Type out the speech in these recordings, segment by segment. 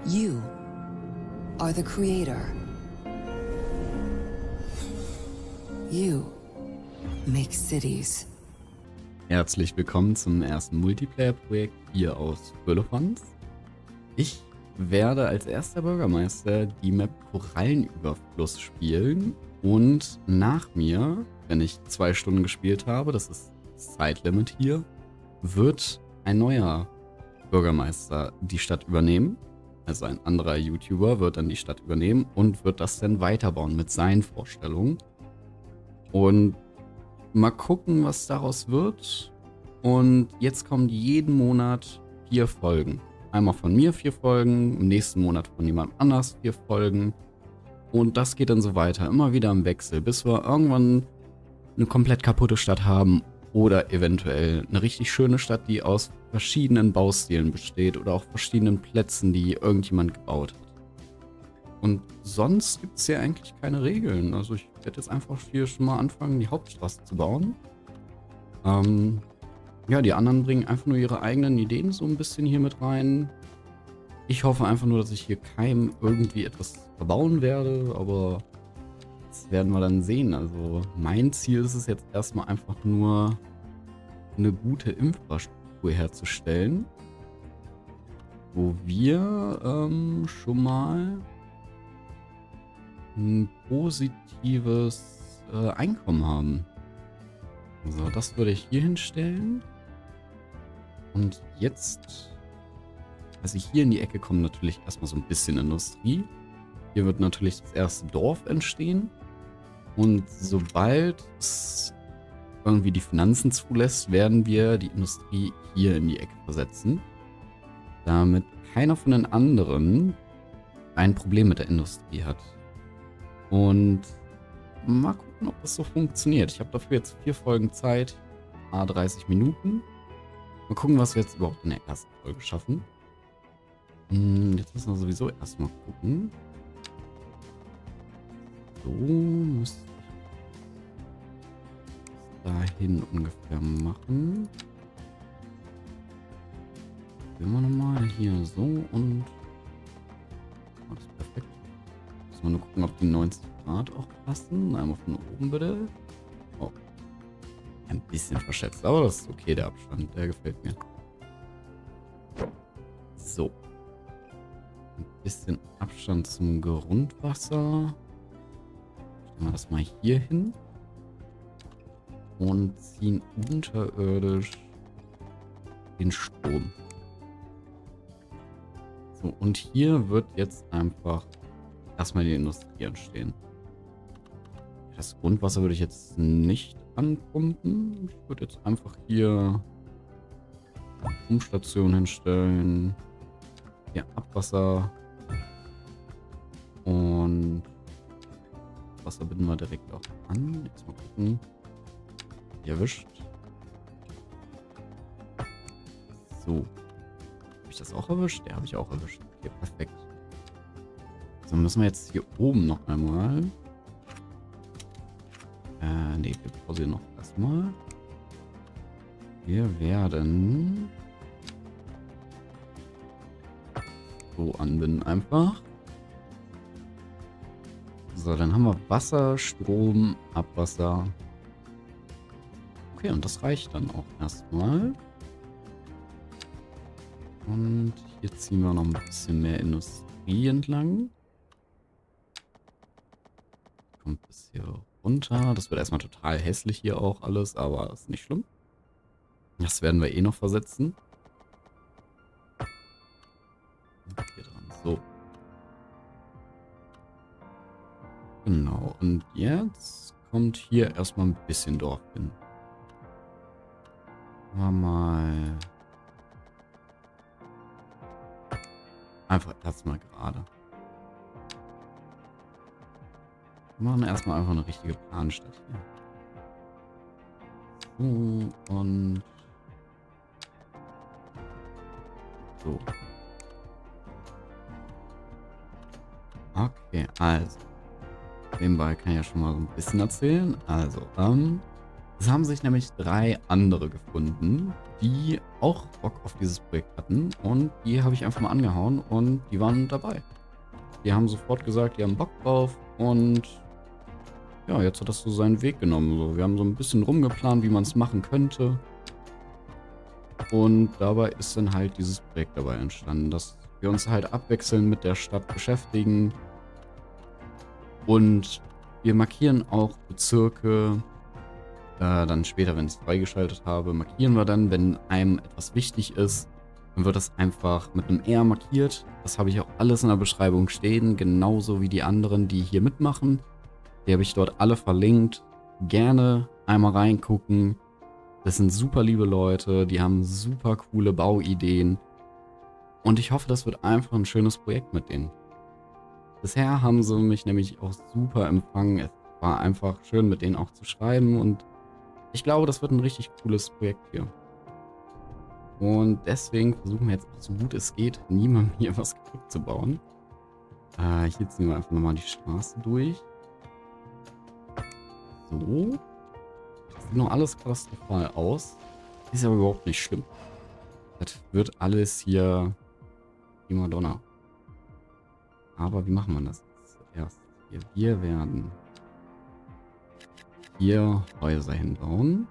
You are the creator. You make cities. Herzlich willkommen zum ersten Multiplayer-Projekt hier aus Firlefanz. Ich werde als erster Bürgermeister die Map Korallenüberfluss spielen und nach mir, wenn ich 2 Stunden gespielt habe, das ist das Zeitlimit hier, wird ein neuer Bürgermeister die Stadt übernehmen. Also ein anderer YouTuber wird dann die Stadt übernehmen und wird das dann weiterbauen mit seinen Vorstellungen. Und mal gucken, was daraus wird. Und jetzt kommen jeden Monat 4 Folgen. Einmal von mir 4 Folgen, im nächsten Monat von jemand anders 4 Folgen. Und das geht dann so weiter, immer wieder im Wechsel, bis wir irgendwann eine komplett kaputte Stadt haben oder eventuell eine richtig schöne Stadt, die aus verschiedenen Baustilen besteht oder auch verschiedenen Plätzen, die irgendjemand gebaut hat. Und sonst gibt es hier eigentlich keine Regeln. Also ich werde jetzt einfach hier schon mal anfangen, die Hauptstraße zu bauen. Ja, die anderen bringen einfach nur ihre eigenen Ideen so ein bisschen hier mit rein. Ich hoffe einfach nur, dass ich hier keinem irgendwie etwas verbauen werde, aber das werden wir dann sehen. Also mein Ziel ist es jetzt erstmal einfach nur, eine gute Infrastruktur herzustellen, wo wir schon mal ein positives Einkommen haben. So, das würde ich hier hinstellen. Und jetzt, also hier in die Ecke kommt natürlich erstmal so ein bisschen Industrie. Hier wird natürlich das erste Dorf entstehen. Und sobald es irgendwie die Finanzen zulässt, werden wir die Industrie hier in die Ecke versetzen. Damit keiner von den anderen ein Problem mit der Industrie hat. Und mal gucken, ob das so funktioniert. Ich habe dafür jetzt 4 Folgen Zeit, 30 Minuten. Mal gucken, was wir jetzt überhaupt in der ersten Folge schaffen. Jetzt müssen wir sowieso erstmal gucken. So, müsste ich dahin ungefähr machen. Gehen wir nochmal hier so und das ist perfekt. Müssen wir nur gucken, ob die 90 Grad auch passen. Einmal von oben bitte. Oh. Ein bisschen verschätzt, aber das ist okay, der Abstand, der gefällt mir. So. Ein bisschen Abstand zum Grundwasser. Stellen wir das mal hier hin. Und ziehen unterirdisch den Strom. So, und hier wird jetzt einfach erstmal die Industrie entstehen. Das Grundwasser würde ich jetzt nicht anpumpen. Ich würde jetzt einfach hier eine Pumpstation hinstellen. Hier Abwasser. Und Wasser binden wir direkt auch an. Jetzt mal gucken. Erwischt. So. Habe ich das auch erwischt? Ja, habe ich auch erwischt. Okay, perfekt. So, müssen wir jetzt hier oben noch einmal. Ne, wir pausieren noch erstmal. Wir werden so anbinden einfach. So, dann haben wir Wasser, Strom, Abwasser. Okay, und das reicht dann auch erstmal. Und hier ziehen wir noch ein bisschen mehr Industrie entlang. Kommt bis hier runter. Das wird erstmal total hässlich hier auch alles, aber das ist nicht schlimm. Das werden wir eh noch versetzen. Und hier dran. So. Genau. Und jetzt kommt hier erstmal ein bisschen Dorf hin. Mal einfach erstmal gerade. Wir machen erstmal einfach eine richtige Planstadt hier. So und so. Okay, also. Nebenbei kann ich ja schon mal so ein bisschen erzählen. Also, es haben sich nämlich 3 andere gefunden, die auch Bock auf dieses Projekt hatten. Und die habe ich einfach mal angehauen und die waren dabei. Die haben sofort gesagt, die haben Bock drauf und ja, jetzt hat das so seinen Weg genommen. So, wir haben so ein bisschen rumgeplant, wie man es machen könnte. Und dabei ist dann halt dieses Projekt dabei entstanden, dass wir uns halt abwechselnd mit der Stadt beschäftigen. Und wir markieren auch Bezirke. Dann später, wenn ich es freigeschaltet habe, markieren wir dann, wenn einem etwas wichtig ist. Dann wird das einfach mit einem R markiert. Das habe ich auch alles in der Beschreibung stehen, genauso wie die anderen, die hier mitmachen. Die habe ich dort alle verlinkt. Gerne einmal reingucken. Das sind super liebe Leute, die haben super coole Bauideen. Und ich hoffe, das wird einfach ein schönes Projekt mit denen. Bisher haben sie mich nämlich auch super empfangen. Es war einfach schön, mit denen auch zu schreiben. Und ich glaube, das wird ein richtig cooles Projekt hier. Und deswegen versuchen wir jetzt auch so gut es geht, niemandem hier was kaputt zu bauen. Hier ziehen wir einfach nochmal die Straße durch. So. Das sieht noch alles katastrophal aus. Ist aber überhaupt nicht schlimm. Das wird alles hier immer Donner. Aber wie machen wir das jetzt zuerst? Hier, wir werden hier Häuser hinbauen.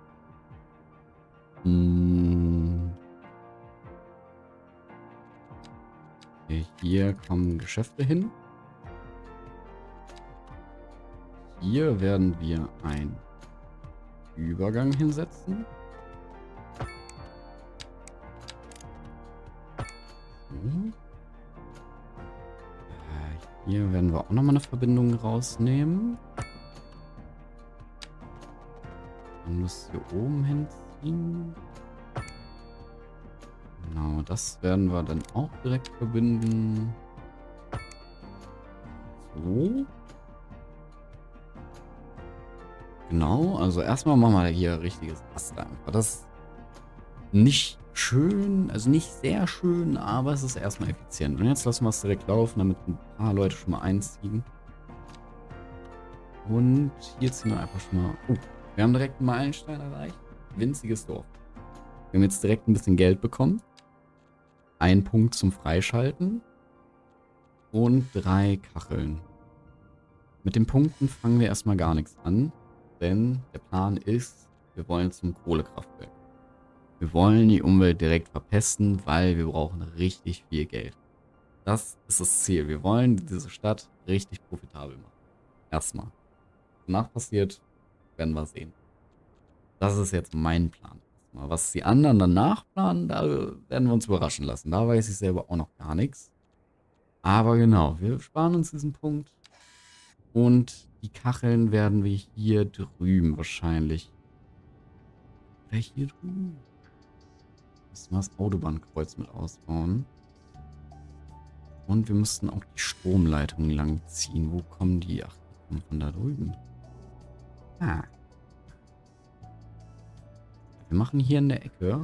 Okay, hier kommen Geschäfte hin. Hier werden wir einen Übergang hinsetzen. So. Hier werden wir auch nochmal eine Verbindung rausnehmen. Dann müssen wir hier oben hinziehen. Genau, das werden wir dann auch direkt verbinden. So. Genau, also erstmal machen wir hier richtiges Raster einfach. Das ist nicht schön, also nicht sehr schön, aber es ist erstmal effizient. Und jetzt lassen wir es direkt laufen, damit ein paar Leute schon mal einziehen. Und hier ziehen wir einfach schon mal... Oh, wir haben direkt einen Meilenstein erreicht. Winziges Dorf. Wir haben jetzt direkt ein bisschen Geld bekommen. 1 Punkt zum Freischalten. Und 3 Kacheln. Mit den Punkten fangen wir erstmal gar nichts an. Denn der Plan ist, wir wollen zum Kohlekraftwerk. Wir wollen die Umwelt direkt verpesten, weil wir brauchen richtig viel Geld. Das ist das Ziel. Wir wollen diese Stadt richtig profitabel machen. Erstmal. Was danach passiert, werden wir sehen. Das ist jetzt mein Plan. Was die anderen danach planen, da werden wir uns überraschen lassen. Da weiß ich selber auch noch gar nichts. Aber genau, wir sparen uns diesen Punkt. Und die Kacheln werden wir hier drüben wahrscheinlich. Oder hier drüben. Müssen wir das Autobahnkreuz mit ausbauen. Und wir müssten auch die Stromleitungen lang ziehen. Wo kommen die? Ach, die kommen von da drüben. Ah. Wir machen hier in der Ecke.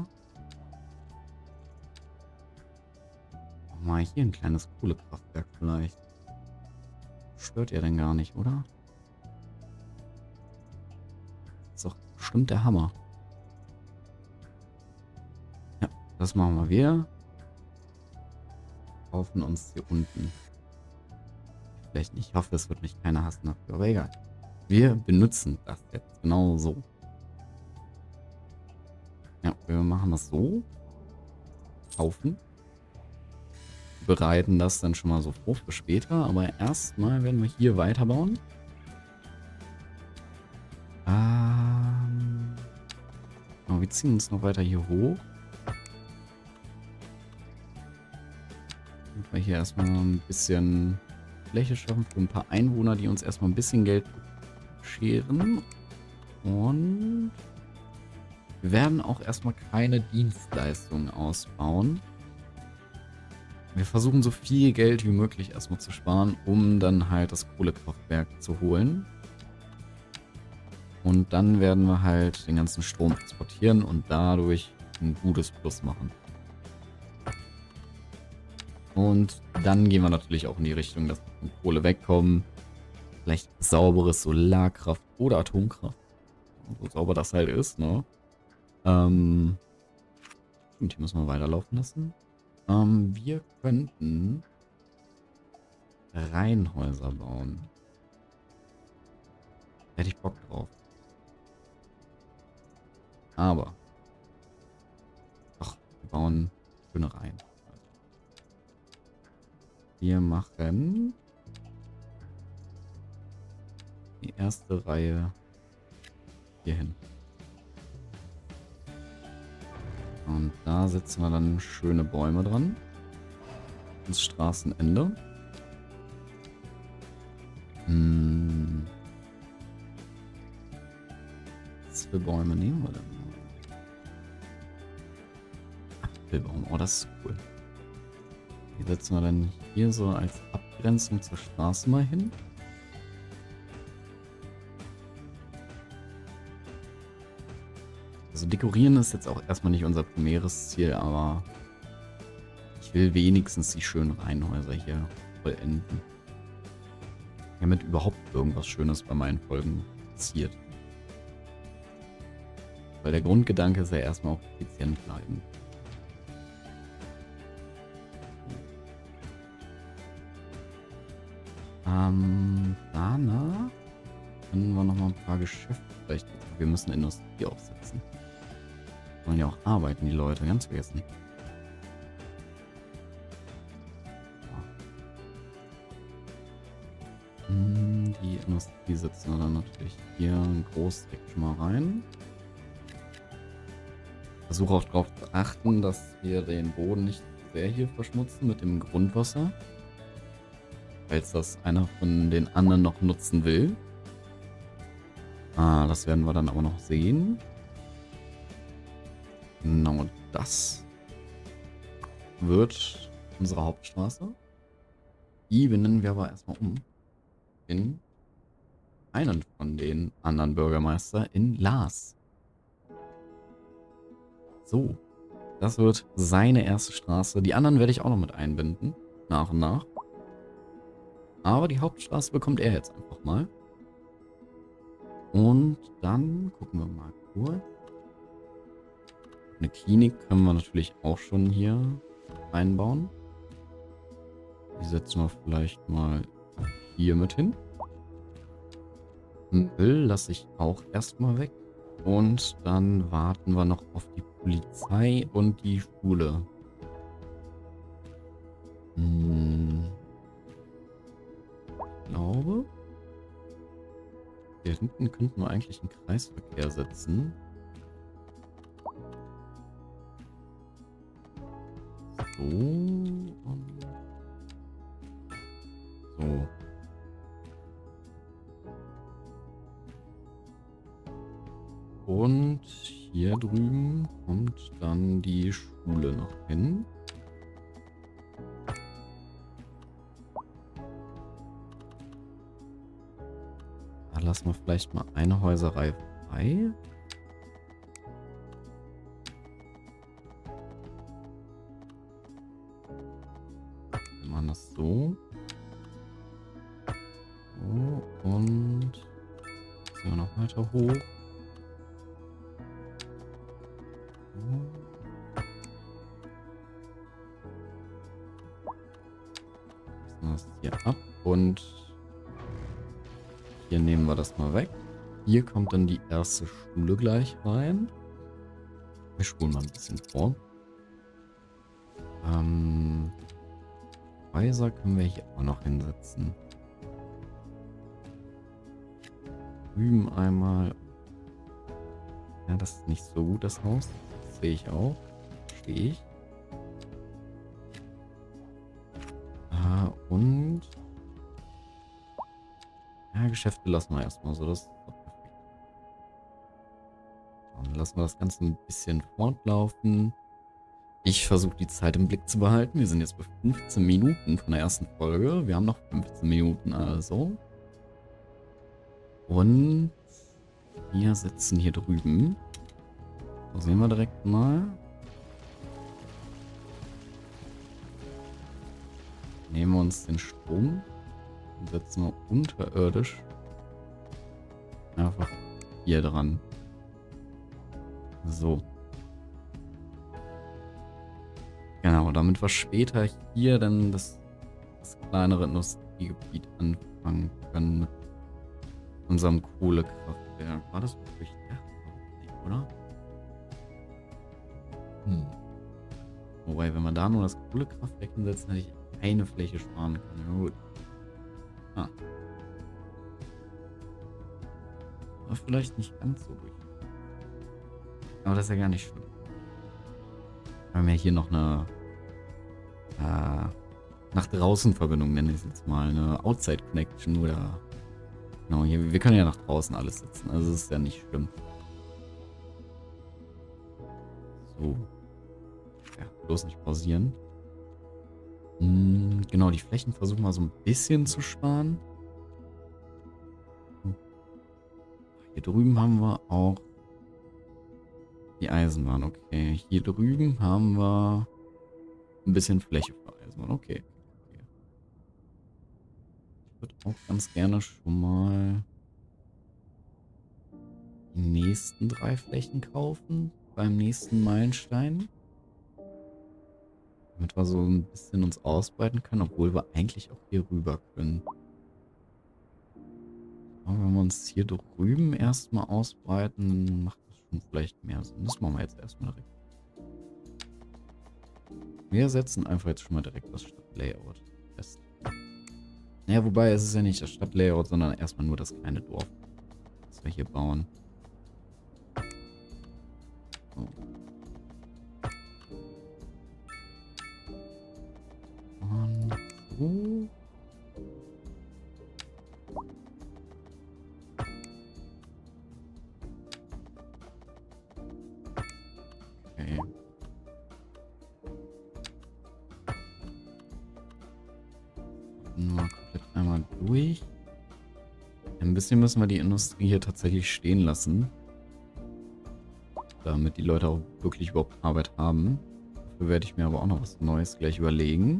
Mal hier ein kleines Kohlekraftwerk vielleicht. Stört ihr denn gar nicht, oder? Das ist doch bestimmt der Hammer. Ja, das machen wir. Wir kaufen uns hier unten. Vielleicht nicht. Ich hoffe, es wird mich keiner hassen dafür. Aber egal. Wir benutzen das jetzt genau so. Ja, wir machen das so. Kaufen. Bereiten das dann schon mal so vor für später. Aber erstmal werden wir hier weiterbauen. Oh, wir ziehen uns noch weiter hier hoch. Und wir hier erstmal ein bisschen Fläche schaffen für ein paar Einwohner, die uns erstmal ein bisschen Geld scheren. Und wir werden auch erstmal keine Dienstleistungen ausbauen. Wir versuchen so viel Geld wie möglich erstmal zu sparen, um dann halt das Kohlekraftwerk zu holen. Und dann werden wir halt den ganzen Strom exportieren und dadurch ein gutes Plus machen. Und dann gehen wir natürlich auch in die Richtung, dass wir von Kohle wegkommen. Vielleicht sauberes Solarkraft oder Atomkraft. So sauber das halt ist, ne? Stimmt, hier müssen wir weiterlaufen lassen. Wir könnten Reihenhäuser bauen. Da hätte ich Bock drauf. Aber. Ach, wir bauen schöne Reihen. Wir machen die erste Reihe hier hin. Und da setzen wir dann schöne Bäume dran. Das Straßenende. Was für Bäume nehmen wir denn? Apfelbaum, oh, das ist cool. Die setzen wir dann hier so als Abgrenzung zur Straße mal hin. Also dekorieren ist jetzt auch erstmal nicht unser primäres Ziel, aber ich will wenigstens die schönen Reihenhäuser hier vollenden. Damit überhaupt irgendwas Schönes bei meinen Folgen passiert. Weil der Grundgedanke ist ja erstmal auch effizient bleiben. Danach können wir nochmal ein paar Geschäfte vielleicht. Wir müssen Industrie aufsetzen. Wollen ja auch arbeiten, die Leute, ganz vergessen. Die Industrie setzen wir dann natürlich hier groß direkt schon mal rein. Versuche auch darauf zu achten, dass wir den Boden nicht sehr hier verschmutzen mit dem Grundwasser. Falls das einer von den anderen noch nutzen will. Das werden wir dann aber noch sehen. Genau, das wird unsere Hauptstraße. Die benennen wir aber erstmal um in einen von den anderen Bürgermeister in Lars. So, das wird seine erste Straße. Die anderen werde ich auch noch mit einbinden, nach und nach. Aber die Hauptstraße bekommt er jetzt einfach mal. Und dann gucken wir mal kurz. Eine Klinik können wir natürlich auch schon hier einbauen. Die setzen wir vielleicht mal hier mit hin. Müll lasse ich auch erstmal weg. Und dann warten wir noch auf die Polizei und die Schule. Ich glaube, hier hinten könnten wir eigentlich einen Kreisverkehr setzen. So und so. Und hier drüben kommt dann die Schule noch hin. Da lassen wir vielleicht mal eine Häuserei frei. Wir machen das so. So und jetzt gehen wir noch weiter hoch. Das hier ab und hier nehmen wir das mal weg. Hier kommt dann die erste Schule gleich rein. Wir spulen mal ein bisschen vor. Häuser können wir hier auch noch hinsetzen. Drüben einmal. Ja, das ist nicht so gut, das Haus. Das sehe ich auch. Verstehe ich. Und ja, Geschäfte lassen wir erstmal so. Das ist doch perfekt. Dann lassen wir das Ganze ein bisschen fortlaufen. Ich versuche die Zeit im Blick zu behalten. Wir sind jetzt bei 15 Minuten von der ersten Folge. Wir haben noch 15 Minuten also. Und wir sitzen hier drüben. So sehen wir direkt mal. Nehmen wir uns den Strom und setzen wir unterirdisch einfach hier dran. So. damit wir später hier dann das kleinere Industriegebiet anfangen können mit unserem Kohlekraftwerk. War das wirklich der? Nee, oder? Wobei, wenn wir da nur das Kohlekraftwerk hinsetzen, hätte ich eine Fläche sparen können. Ja, gut. Ah. Aber vielleicht nicht ganz so durch. Aber das ist ja gar nicht schlimm. Wir haben ja hier noch eine nach draußen Verbindung, nenne ich es jetzt mal. Eine Outside Connection oder genau, hier, wir können ja nach draußen alles setzen. Also das ist ja nicht schlimm. So. Ja, bloß nicht pausieren. Genau, die Flächen versuchen wir so ein bisschen zu sparen. Hier drüben haben wir auch die Eisenbahn, okay. Hier drüben haben wir ein bisschen Fläche für Eisenbahn, okay. Ich würde auch ganz gerne schon mal die nächsten 3 Flächen kaufen beim nächsten Meilenstein. Damit wir so ein bisschen uns ausbreiten können, obwohl wir eigentlich auch hier rüber können. Aber wenn wir uns hier drüben erstmal ausbreiten, dann macht das schon vielleicht mehr Sinn. Das machen wir jetzt erstmal direkt. Wir setzen einfach jetzt schon mal direkt das Stadtlayout fest. Naja, wobei es ist ja nicht das Stadtlayout, sondern erstmal nur das kleine Dorf, das wir hier bauen. So. Und so. Okay. Nur komplett einmal durch. Ein bisschen müssen wir die Industrie hier tatsächlich stehen lassen. Damit die Leute auch wirklich überhaupt Arbeit haben. Dafür werde ich mir aber auch noch was Neues gleich überlegen.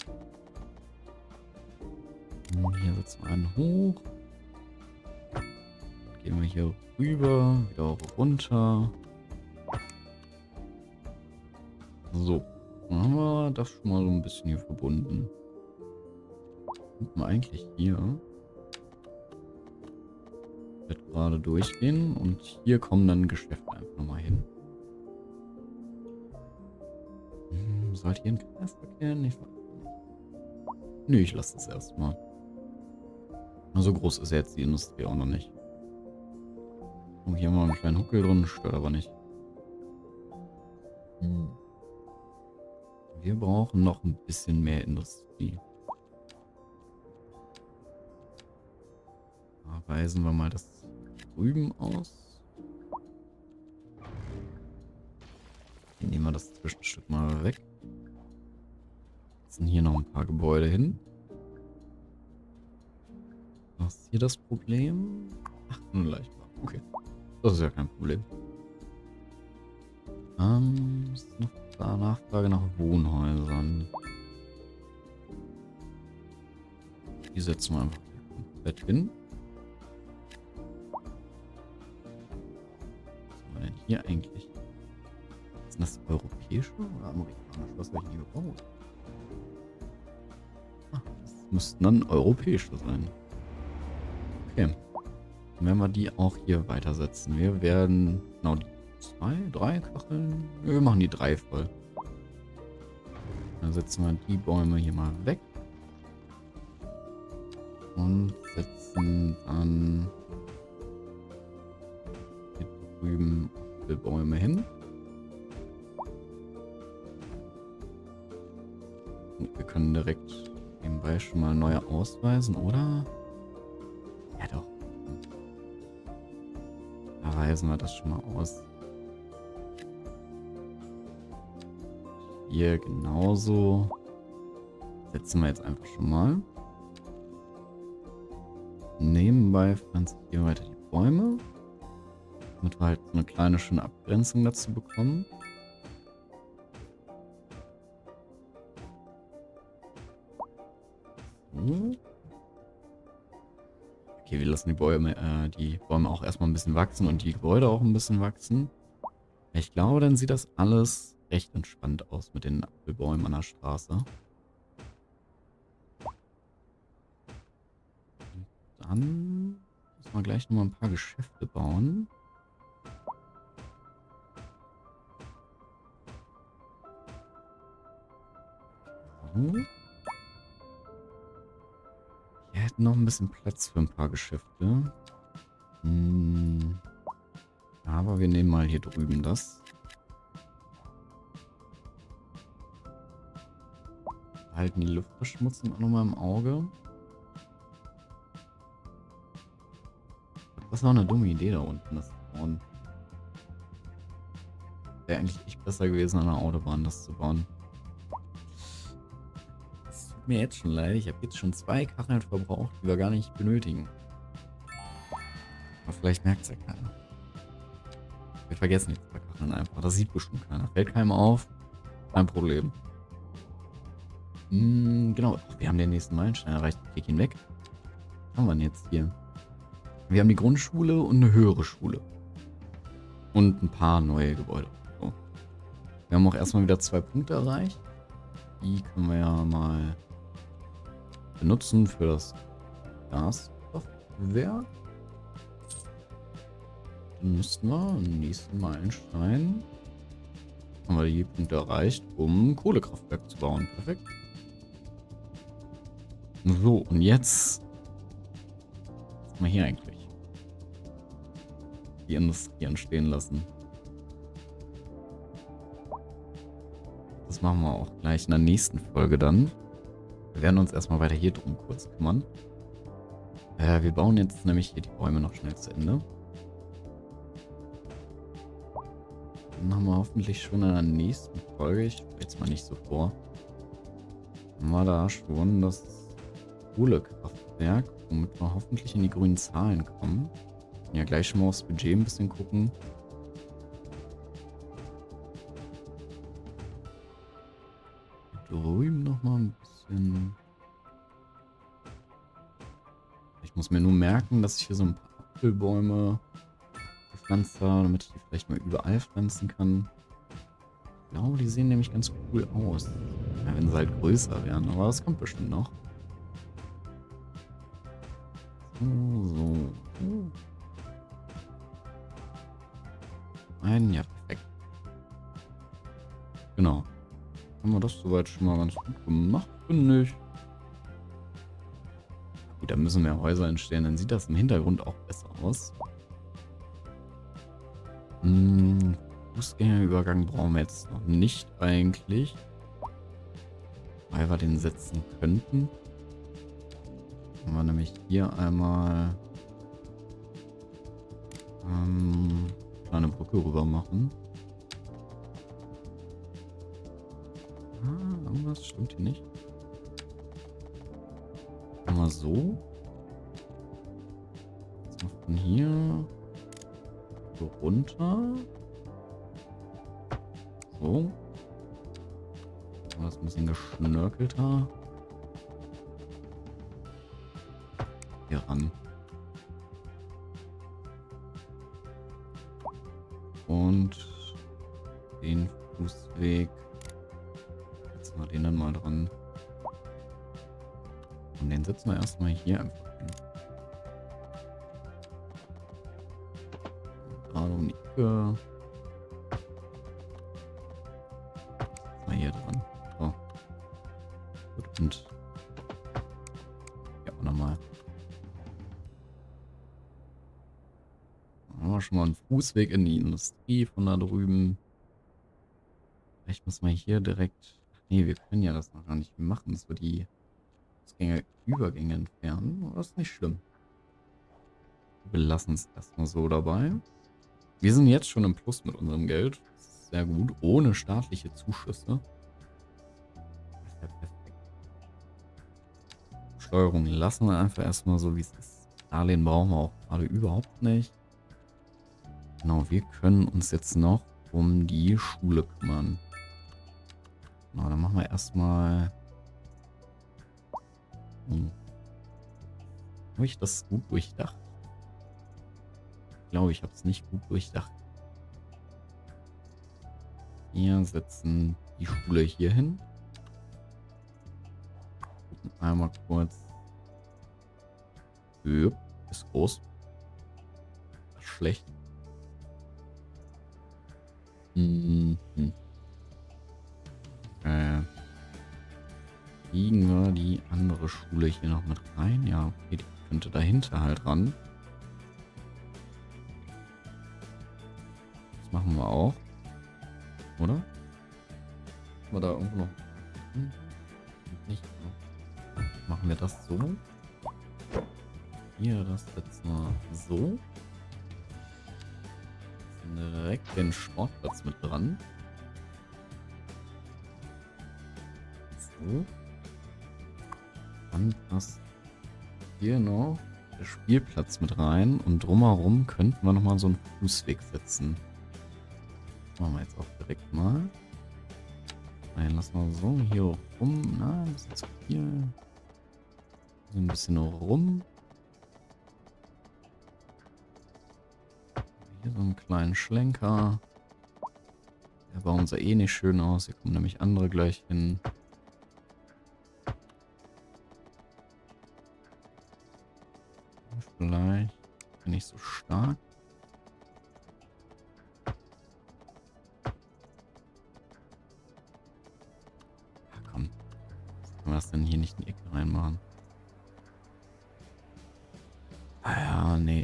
Und hier setzen wir einen hoch. Dann gehen wir hier rüber, wieder runter. So, dann haben wir das schon mal so ein bisschen hier verbunden. Könnten wir eigentlich hier gerade durchgehen und hier kommen dann Geschäfte einfach nochmal hin. Sollte hier ein Kreisverkehr? Nicht. Nö, ich lasse das erstmal. So groß ist ja jetzt die Industrie auch noch nicht. Und hier haben wir einen kleinen Huckel drin, stört aber nicht. Wir brauchen noch ein bisschen mehr Industrie. Da weisen wir mal das drüben aus. Hier nehmen wir das Zwischenstück mal weg. Jetzt sind hier noch ein paar Gebäude hin. Was ist hier das Problem? Ach, nur leicht. Okay. Das ist ja kein Problem. Ist noch da Nachfrage nach Wohnhäusern. Die setzen wir einfach komplett hin. Was haben wir denn hier eigentlich? Ist das europäische oder amerikanische? Was habe ich nie gebaut? Ah, das müssten dann europäische sein. Okay. Dann werden wir die auch hier weitersetzen. Wir werden genau die 2, 3 Kacheln. Wir machen die 3 voll. Dann setzen wir die Bäume hier mal weg. Und setzen dann hier drüben die Bäume hin. Und wir können direkt nebenbei schon mal neue ausweisen, oder? Ja doch. Da weisen wir das schon mal aus. Hier genauso. Setzen wir jetzt einfach schon mal. Nebenbei pflanzen wir hier weiter die Bäume. Damit wir halt so eine kleine schöne Abgrenzung dazu bekommen. So. Okay, wir lassen die Bäume auch erstmal ein bisschen wachsen und die Gebäude auch ein bisschen wachsen. Ich glaube, dann sieht das alles recht entspannt aus mit den Apfelbäumen an der Straße. Dann müssen wir gleich nochmal ein paar Geschäfte bauen. So. Wir hätten noch ein bisschen Platz für ein paar Geschäfte. Aber wir nehmen mal hier drüben das. Halten die Luftverschmutzung auch nochmal im Auge. Das war eine dumme Idee da unten, das zu bauen. Wäre eigentlich echt besser gewesen, an der Autobahn das zu bauen. Es tut mir jetzt schon leid, ich habe jetzt schon 2 Kacheln verbraucht, die wir gar nicht benötigen. Aber vielleicht merkt es ja keiner. Wir vergessen die 2 Kacheln einfach, das sieht bestimmt keiner. Fällt keinem auf, kein Problem. Genau, wir haben den nächsten Meilenstein erreicht. Ich krieg ihn weg. Was haben wir denn jetzt hier? Wir haben die Grundschule und eine höhere Schule. Und ein paar neue Gebäude. So. Wir haben auch erstmal wieder 2 Punkte erreicht. Die können wir ja mal benutzen für das Gaskraftwerk. Dann müssten wir im nächsten Meilenstein haben wir die Punkte erreicht, um ein Kohlekraftwerk zu bauen. Perfekt. So, und jetzt was haben wir hier eigentlich? Die Industrie entstehen lassen. Das machen wir auch gleich in der nächsten Folge dann. Wir werden uns erstmal weiter hier drum kurz kümmern. Wir bauen jetzt nämlich hier die Bäume noch schnell zu Ende. Dann haben wir hoffentlich schon in der nächsten Folge, ich stelle jetzt mal nicht so vor, haben wir da schon das Kohlekraftwerk, womit wir hoffentlich in die grünen Zahlen kommen. Ja, gleich schon mal aufs Budget ein bisschen gucken. Hier drüben nochmal ein bisschen. Ich muss mir nur merken, dass ich hier so ein paar Apfelbäume gepflanzt habe, damit ich die vielleicht mal überall pflanzen kann. Ich glaube, die sehen nämlich ganz cool aus. Ja, wenn sie halt größer wären, aber das kommt bestimmt noch. So. Ja, perfekt. Genau. Haben wir das soweit schon mal ganz gut gemacht, finde ich. Gut, da müssen mehr Häuser entstehen, dann sieht das im Hintergrund auch besser aus. Fußgängerübergang brauchen wir jetzt noch nicht eigentlich. Weil wir den setzen könnten. Haben wir nämlich hier einmal eine Brücke rüber machen. Irgendwas stimmt hier nicht. Mal so. Jetzt noch von hier so runter. So. Das ist ein bisschen geschnörkelter. Hier ran. Und den Fußweg. Setzen wir den dann mal dran. Und den setzen wir erstmal hier einfach hin. Gerade um die Ecke. Setzen wir hier dran. So. Gut, und ja, auch nochmal. Dann haben wir schon mal einen Fußweg in die Industrie von da drüben. Vielleicht müssen wir hier direkt. Ach nee, wir können ja das noch gar nicht machen, dass wir die Übergänge entfernen. Aber das ist nicht schlimm. Wir lassen es erstmal so dabei. Wir sind jetzt schon im Plus mit unserem Geld. Das ist sehr gut. Ohne staatliche Zuschüsse. Das ist ja perfekt. Steuerung lassen wir einfach erstmal so, wie es ist. Darlehen brauchen wir auch gerade überhaupt nicht. Genau, wir können uns jetzt noch um die Schule kümmern. Genau, dann machen wir erstmal. Habe ich das gut durchdacht? Ich glaube, ich habe es nicht gut durchdacht. Wir setzen die Schule hier hin. Gucken einmal kurz. Höp, ist groß. Das ist schlecht. Kriegen wir die andere Schule hier noch mit rein? Ja, okay, die könnte dahinter halt ran. Das machen wir auch. Oder? Haben wir da irgendwo noch... Nicht. Machen wir das so. Hier, das setzen wir so. Direkt den Sportplatz mit dran. So. Dann passt hier noch der Spielplatz mit rein. Und drumherum könnten wir nochmal so einen Fußweg setzen. Das machen wir jetzt auch direkt mal. Nein, lassen wir so hier rum. Nein, das ist zu viel. So ein bisschen rum. Hier so einen kleinen Schlenker. Der bauen sah eh nicht schön aus. Hier kommen nämlich andere gleich hin. Vielleicht nicht so stark. Ach komm. Was können wir das denn hier nicht in die Ecke reinmachen? Ah ja, nee.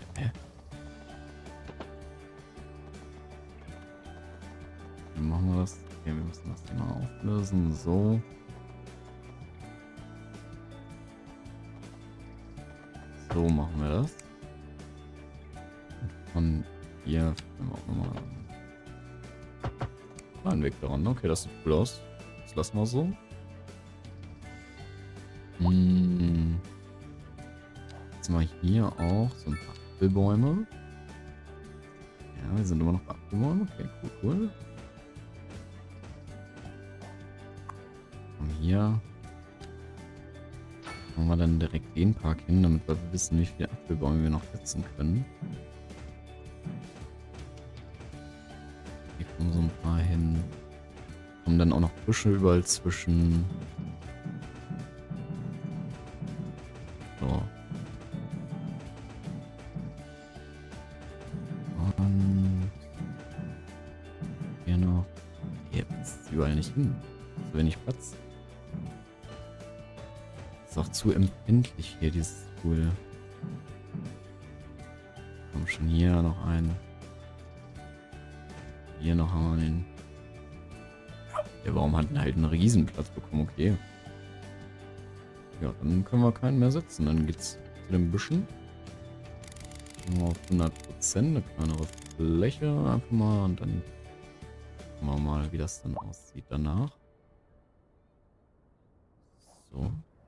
Wie machen wir das? Okay, wir müssen das hier mal auflösen. So. So machen wir das. Und hier finden wir auch nochmal einen Weg daran. Okay, das sieht cool aus. Das lassen wir so. Jetzt mal hier auch so ein paar Apfelbäume. Ja, wir sind immer noch Apfelbäume. Okay, cool. Und hier machen wir dann direkt den Park hin, damit wir wissen, wie viele Apfelbäume wir noch setzen können. Hier kommen so ein paar hin. Kommen dann auch noch Büsche überall zwischen. So. Und hier noch. Hier passt überall nicht hin. So wenig Platz. Ist auch zu empfindlich hier, dieses Tool. Komm schon, hier noch ein. Hier noch haben wir den. Der Baum hat halt einen Riesenplatz bekommen, okay. Ja, dann können wir keinen mehr setzen. Dann geht's zu den Büschen. Nur auf 100%, eine kleinere Fläche einfach mal und dann gucken wir mal, wie das dann aussieht danach. So.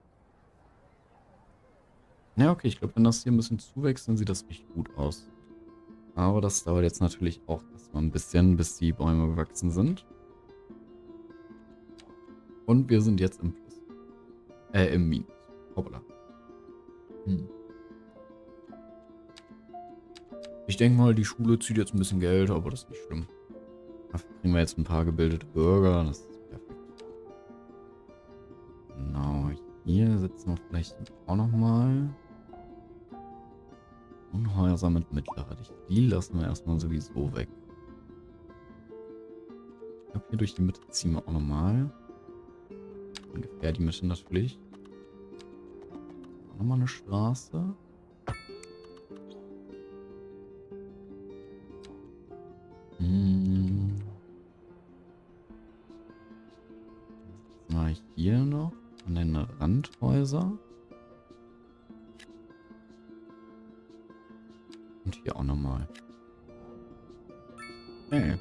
Ja, okay, ich glaube, wenn das hier ein bisschen zuwächst, dann sieht das echt gut aus. Aber das dauert jetzt natürlich auch erstmal ein bisschen, bis die Bäume gewachsen sind. Und wir sind jetzt im Plus. Im Minus. Hoppala. Ich denke mal, die Schule zieht jetzt ein bisschen Geld, aber das ist nicht schlimm. Dafür kriegen wir jetzt ein paar gebildete Bürger. Das ist perfekt. Genau, hier setzen wir vielleicht auch nochmal. Wohnhäuser mit mittlerer Dichte. Die lassen wir erstmal sowieso weg. Ich glaube, hier durch die Mitte ziehen wir auch nochmal. Ungefähr die Mitte natürlich. Nochmal eine Straße. Mal hier noch an den Randhäuser. Und hier auch nochmal. Okay.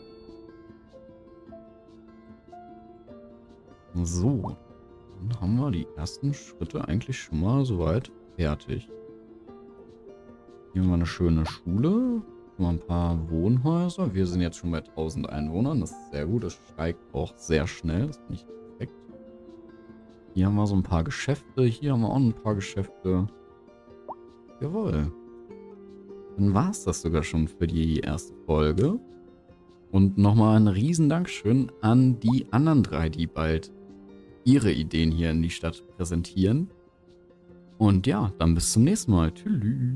So. Dann haben wir die ersten Schritte eigentlich schon mal soweit fertig. Hier haben wir eine schöne Schule. Mal ein paar Wohnhäuser. Wir sind jetzt schon bei 1000 Einwohnern. Das ist sehr gut. Das steigt auch sehr schnell. Das finde ich perfekt. Hier haben wir so ein paar Geschäfte. Hier haben wir auch ein paar Geschäfte. Jawohl. Dann war es das sogar schon für die erste Folge. Und nochmal ein riesen Dankeschön an die anderen 3, die bald ihre Ideen hier in die Stadt präsentieren. Und ja, dann bis zum nächsten Mal. Tschüss.